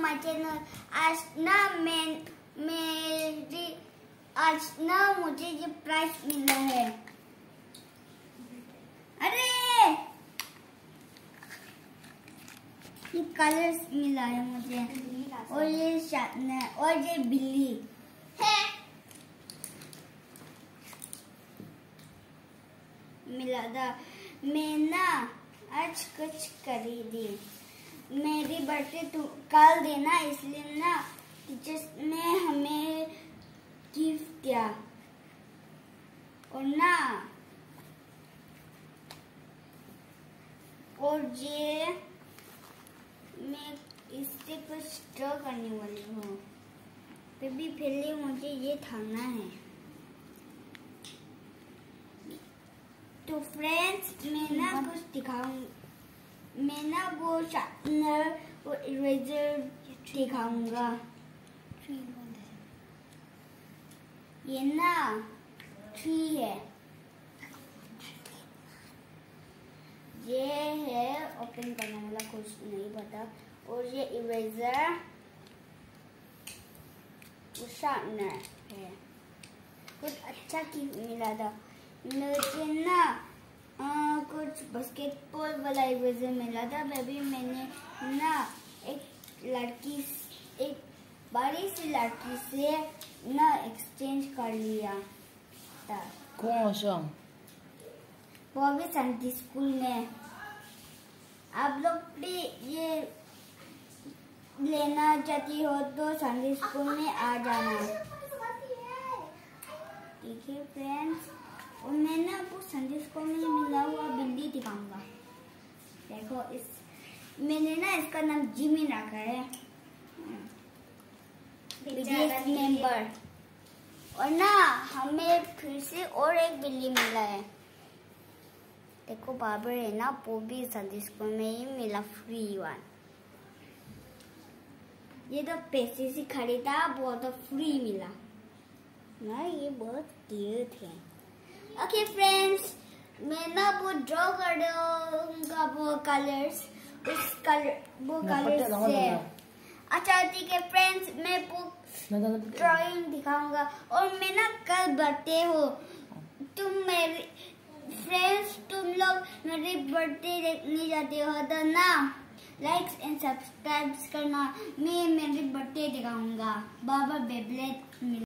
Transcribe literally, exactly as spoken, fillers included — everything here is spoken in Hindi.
My channel. आज ना मैं मेरी आज ना मुझे ये प्राइज मिला है। अरे ये कलर्स मिला है मुझे, और ये शार्पनर और ये बिल्ली है मिला था। मैं ना आज कुछ खरीदी, मेरी बर्थडे तो कल देना, इसलिए ना टीचर्स ने हमें गिफ्ट दिया। और ना और ये मैं इससे कुछ ड्रॉ करने वाली हूँ। बेबी पहले मुझे ये थामना है। तो फ्रेंड्स मैं ना कुछ दिखाऊँ, मैं ना वो शार्पनर और इरेजर दिखाऊंगा। ये ना ट्री है, ये है ओपन करने वाला, कुछ नहीं पता। और ये इरेजर और शार्पनर है। कुछ अच्छा गिफ्ट मिला था मुझे ना, आ, कुछ बास्केटबॉल वाला इरेजर मिला था। बेबी मैंने ना एक लड़की एक बड़ी सी लड़की से ना एक्सचेंज कर लिया था। कौन सा? वो भी संडे स्कूल में। आप लोग भी ये लेना चाहती हो तो संडे स्कूल में आ जाना, ठीक है फ्रेंड्स। और मैं ना वो संडे स्कूल में मिला हुआ बिल्ली दिखाऊंगा। देखो इस मैंने ना इसका नाम जिमी रखा है, मेंबर। और ना हमें फिर से और एक बिल्ली मिला है। देखो बाबर है ना, वो भी संडे स्कूल में ही मिला, फ्री वन। ये तो पैसे से खरीदा, वो तो फ्री मिला ना। ये बहुत क्यूट है। ओके फ्रेंड्स, मैं ना वो ड्रॉ कर दूंगा वो कलर्स, उस कलर वो कलर से। अच्छा ठीक है फ्रेंड्स, मैं वो ड्राइंग दिखाऊंगा। और मैं ना कल बर्थडे हो, तुम मेरे फ्रेंड्स तुम लोग मेरी बर्थडे देखने जाते हो तो ना लाइक्स एंड सब्सक्राइब करना। मैं मेरी बर्थडे दिखाऊंगा। बाबा बेबलेट